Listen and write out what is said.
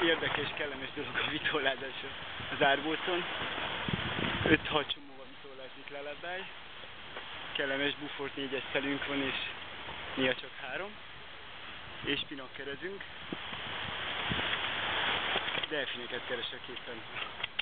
érdekes, kellemes dolog a vitorlázás az árbócon. 5-6 csomóval vitorlázik Laladály. Kellemes Bufort 4-es szelünk van, és néha csak 3. És pinakkerezünk. Delfineket keresek éppen.